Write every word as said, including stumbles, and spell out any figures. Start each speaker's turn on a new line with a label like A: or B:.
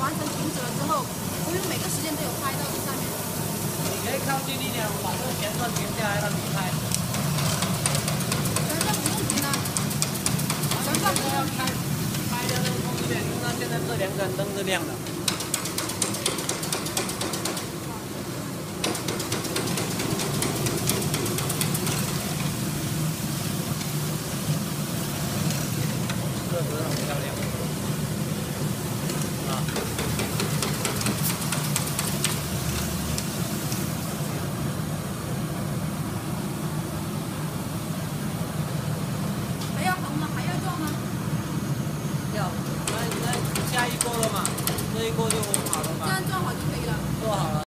A: 完成停止了之后，我有每个时间都有拍到这上面。
B: 你可以靠近一点，我把这个旋转停下来让你拍。
A: 旋转不用停的，旋转不用
B: 开开一下这个控制键，因为它现在这两盏灯是亮的。 这是很漂亮啊！
A: 还要红吗？还要做吗？
B: 要，那那下一锅了嘛？这一锅就好了嘛？
A: 这样做好就可以了。
B: 做好了。